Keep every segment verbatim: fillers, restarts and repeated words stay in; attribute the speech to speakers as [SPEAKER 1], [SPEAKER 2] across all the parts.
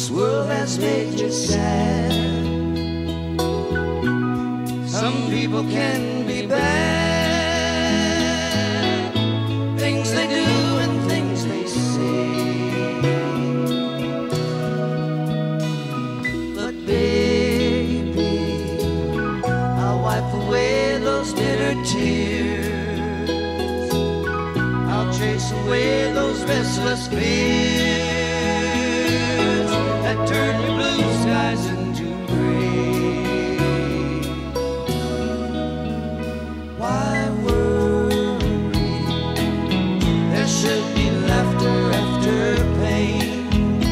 [SPEAKER 1] this world has made you sad. Some people can be bad, things they do and things they say. But baby, I'll wipe away those bitter tears. I'll chase away those restless fears that turn your blue skies into gray. Why worry? There should be laughter after pain.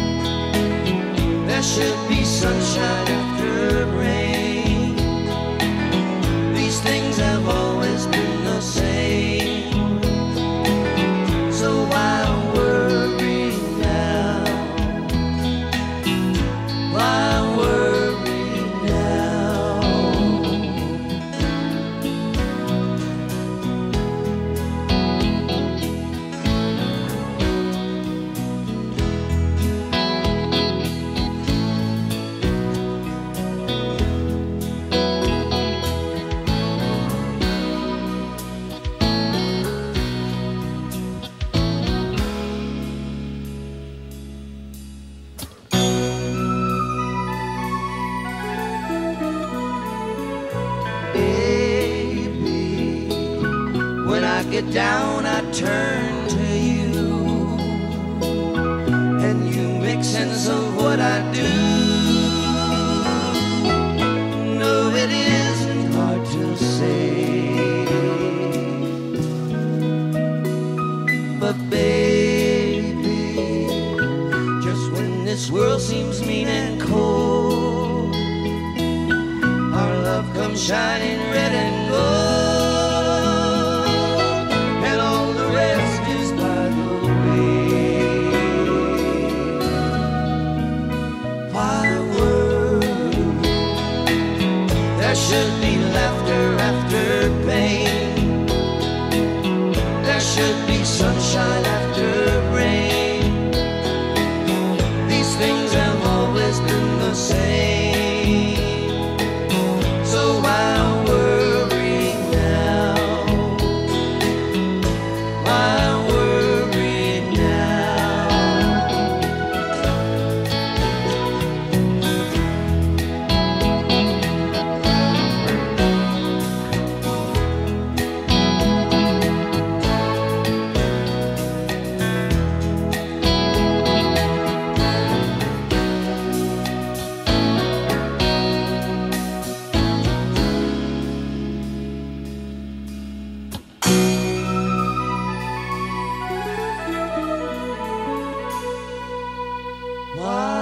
[SPEAKER 1] There should be sunshine after rain. These things have always been the same. So why worry now? Why worry now? Baby, when I get down, I turn to you, and you make sense of what I do. No, it isn't hard to say, but baby, just when this world seems mean and cold, our love comes shining red and gold, and all the rest is by the way. Why worry? There should be laughter after pain. There should be sunshine after rain. These things have always been the same. So why worry now? Why worry now? Why